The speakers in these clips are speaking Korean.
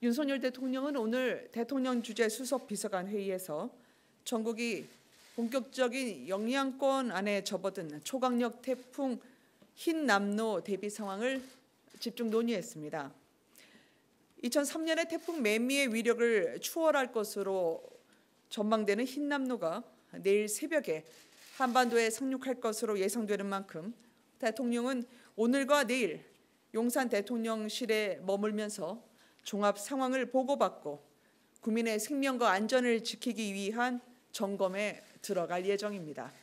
윤석열 대통령은 오늘 대통령 주재 수석 비서관 회의에서 전국이 본격적인 영향권 안에 접어든 초강력 태풍 흰남노 대비 상황을 집중 논의했습니다. 2003년에 태풍 매미의 위력을 추월할 것으로 전망되는 흰남노가 내일 새벽에 한반도에 상륙할 것으로 예상되는 만큼 대통령은 오늘과 내일 용산 대통령실에 머물면서 종합 상황을 보고받고 국민의 생명과 안전을 지키기 위한 점검에 들어갈 예정입니다.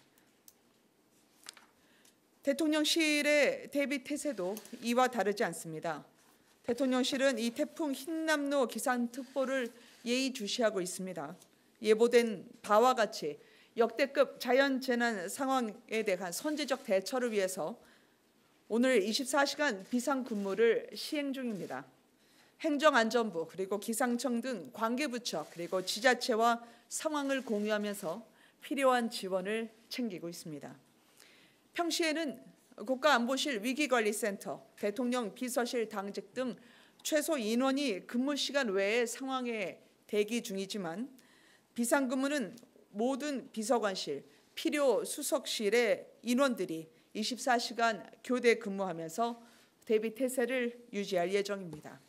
대통령실의 대비 태세도 이와 다르지 않습니다. 대통령실은 이 태풍 흰남노 기상특보를 예의주시하고 있습니다. 예보된 바와 같이 역대급 자연재난 상황에 대한 선제적 대처를 위해서 오늘 24시간 비상근무를 시행 중입니다. 행정안전부 그리고 기상청 등 관계부처 그리고 지자체와 상황을 공유하면서 필요한 지원을 챙기고 있습니다. 평시에는 국가안보실 위기관리센터, 대통령 비서실 당직 등 최소 인원이 근무 시간 외의 상황에 대기 중이지만 비상근무는 모든 비서관실, 필요 수석실의 인원들이 24시간 교대 근무하면서 대비 태세를 유지할 예정입니다.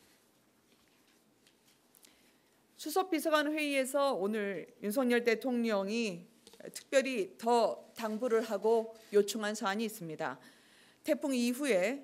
수석비서관 회의에서 오늘 윤석열 대통령이 특별히 더 당부를 하고 요청한 사안이 있습니다. 태풍 이후에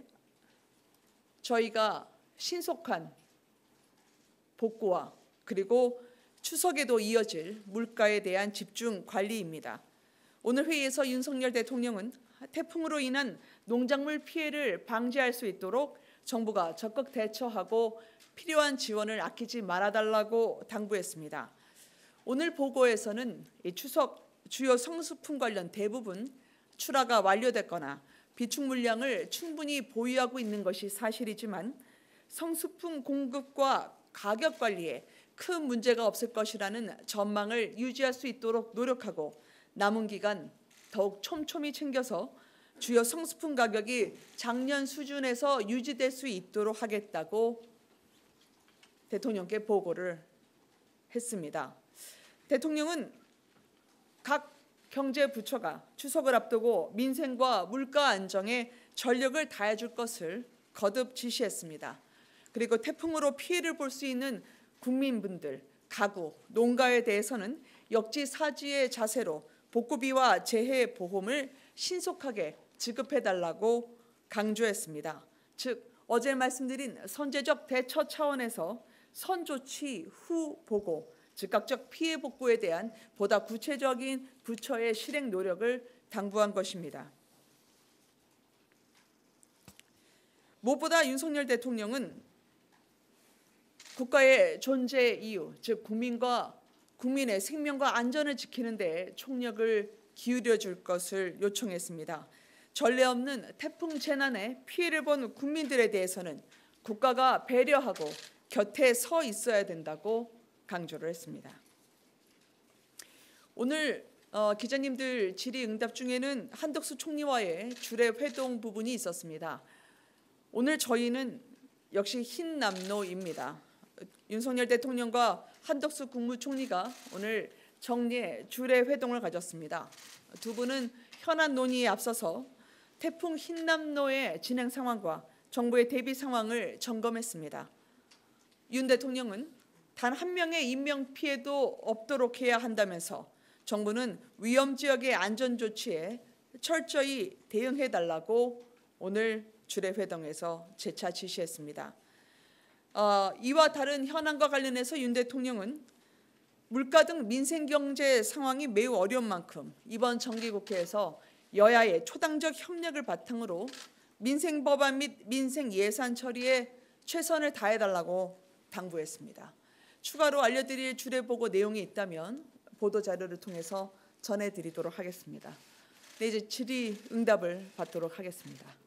저희가 신속한 복구와 그리고 추석에도 이어질 물가에 대한 집중 관리입니다. 오늘 회의에서 윤석열 대통령은 태풍으로 인한 농작물 피해를 방지할 수 있도록 정부가 적극 대처하고 필요한 지원을 아끼지 말아달라고 당부했습니다. 오늘 보고에서는 추석 주요 성수품 관련 대부분 출하가 완료됐거나 비축 물량을 충분히 보유하고 있는 것이 사실이지만 성수품 공급과 가격 관리에 큰 문제가 없을 것이라는 전망을 유지할 수 있도록 노력하고 남은 기간 더욱 촘촘히 챙겨서 주요 성수품 가격이 작년 수준에서 유지될 수 있도록 하겠다고 대통령께 보고를 했습니다. 대통령은 각 경제부처가 추석을 앞두고 민생과 물가 안정에 전력을 다해줄 것을 거듭 지시했습니다. 그리고 태풍으로 피해를 볼 수 있는 국민분들, 가구, 농가에 대해서는 역지사지의 자세로 복구비와 재해 보험을 신속하게 지급해달라고 강조했습니다. 즉 어제 말씀드린 선제적 대처 차원에서 선조치 후 보고, 즉각적 피해 복구에 대한 보다 구체적인 부처의 실행 노력을 당부한 것입니다. 무엇보다 윤석열 대통령은 국가의 존재 이유, 즉 국민의 생명과 안전을 지키는 데 총력을 기울여 줄 것을 요청했습니다. 전례 없는 태풍 재난에 피해를 본 국민들에 대해서는 국가가 배려하고 곁에 서 있어야 된다고 강조를 했습니다. 오늘 기자님들 질의응답 중에는 한덕수 총리와의 주례 회동 부분이 있었습니다. 오늘 저희는 역시 흰남노입니다. 윤석열 대통령과 한덕수 국무총리가 오늘 정례 주례 회동을 가졌습니다. 두 분은 현안 논의에 앞서서 태풍 흰남노의 진행 상황과 정부의 대비 상황을 점검했습니다. 윤 대통령은 단 한 명의 인명 피해도 없도록 해야 한다면서 정부는 위험 지역의 안전 조치에 철저히 대응해달라고 오늘 주례 회동에서 재차 지시했습니다. 이와 다른 현안과 관련해서 윤 대통령은 물가 등 민생 경제 상황이 매우 어려운 만큼 이번 정기국회에서 여야의 초당적 협력을 바탕으로 민생 법안 및 민생 예산 처리에 최선을 다해달라고 당부했습니다. 추가로 알려드릴 주례 보고 내용이 있다면 보도 자료를 통해서 전해드리도록 하겠습니다. 네, 이제 질의응답을 받도록 하겠습니다.